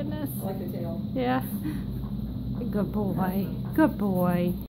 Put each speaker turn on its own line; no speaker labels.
goodness.
I like the tail.
Yeah. Good boy. Good boy.